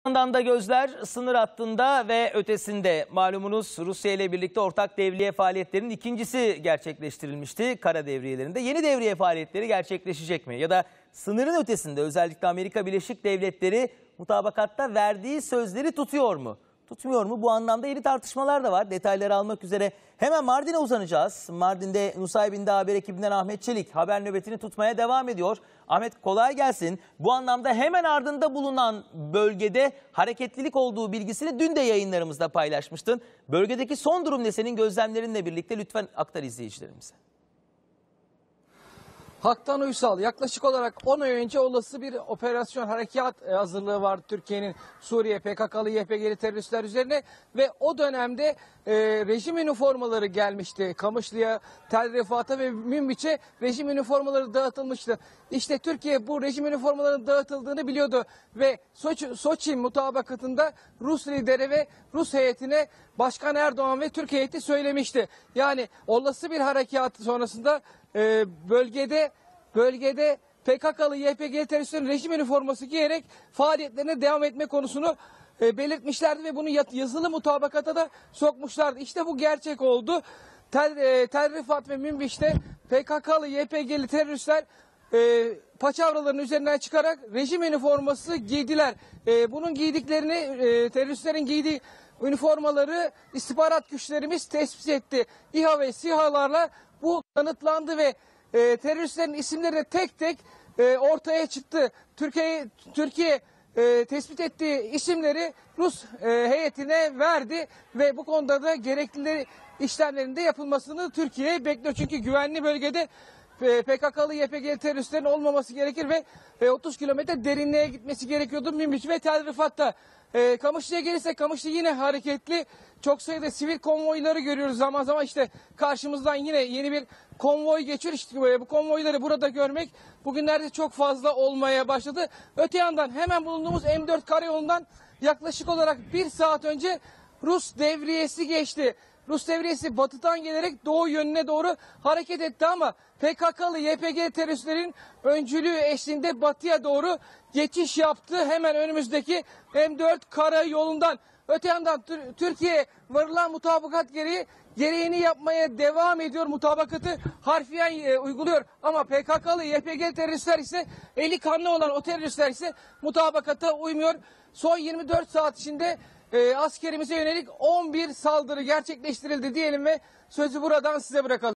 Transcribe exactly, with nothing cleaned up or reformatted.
yandan da gözler sınır hattında ve ötesinde. Malumunuz Rusya ile birlikte ortak devriye faaliyetlerinin ikincisi gerçekleştirilmişti kara devriyelerinde. Yeni devriye faaliyetleri gerçekleşecek mi? Ya da sınırın ötesinde özellikle Amerika Birleşik Devletleri mutabakatta verdiği sözleri tutuyor mu? Tutmuyor mu? Bu anlamda yeni tartışmalar da var. Detayları almak üzere hemen Mardin'e uzanacağız. Mardin'de Nusaybin'de haber ekibinden Ahmet Çelik haber nöbetini tutmaya devam ediyor. Ahmet, kolay gelsin. Bu anlamda hemen ardında bulunan bölgede hareketlilik olduğu bilgisini dün de yayınlarımızda paylaşmıştın. Bölgedeki son durum ne, senin gözlemlerinle birlikte lütfen aktar izleyicilerimize. Haktan Uysal, yaklaşık olarak on ay önce olası bir operasyon harekat hazırlığı vardı Türkiye'nin Suriye P K K'lı Y P G'li teröristler üzerine ve o dönemde e, rejim üniformaları gelmişti. Kamışlı'ya, Tel Rifat'a ve Münbiç'e rejim üniformaları dağıtılmıştı. İşte Türkiye bu rejim üniformalarının dağıtıldığını biliyordu ve Soçi, Soçi mutabakatında Rus lideri ve Rus heyetine Başkan Erdoğan ve Türk heyeti söylemişti. Yani olası bir harekat sonrasında e, bölgede bölgede P K K'lı Y P G teröristlerin rejim üniforması giyerek faaliyetlerine devam etme konusunu e, belirtmişlerdi ve bunu yazılı mutabakata da sokmuşlardı. İşte bu gerçek oldu. Tel, e, Tel Rifat ve Münbiş'te P K K'lı Y P G'li teröristler e, paçavraların üzerinden çıkarak rejim üniforması giydiler. E, bunun giydiklerini e, teröristlerin giydiği üniformaları istihbarat güçlerimiz tespit etti. İHA ve SİHA'larla bu kanıtlandı ve e, teröristlerin isimleri de tek tek e, ortaya çıktı. Türkiye Türkiye e, tespit ettiği isimleri Rus e, heyetine verdi ve bu konuda da gerekli işlemlerin de yapılmasını Türkiye bekliyor. Çünkü güvenli bölgede e, P K K'lı Y P G'li teröristlerin olmaması gerekir ve e, otuz kilometre derinliğe gitmesi gerekiyordu Münbiç ve Tel Rifat'ta. E, Kamışlı'ya gelirse Kamışlı yine hareketli. Çok sayıda sivil konvoyları görüyoruz zaman zaman, işte karşımızdan yine yeni bir konvoy geçiyor. İşte bu konvoyları burada görmek bugünlerde çok fazla olmaya başladı. Öte yandan hemen bulunduğumuz M dört karayolundan yaklaşık olarak bir saat önce Rus devriyesi geçti. Rus devriyesi batıdan gelerek doğu yönüne doğru hareket etti ama P K K'lı Y P G teröristlerin öncülüğü eşliğinde batıya doğru geçiş yaptı. Hemen önümüzdeki M dört karayolundan. Öte yandan Türkiye varılan mutabakat gereği gereğini yapmaya devam ediyor. Mutabakatı harfiyen e, uyguluyor. Ama P K K'lı Y P G teröristler ise, eli kanlı olan o teröristler ise mutabakata uymuyor. Son yirmi dört saat içinde e, askerimize yönelik on bir saldırı gerçekleştirildi diyelim ve sözü buradan size bırakalım.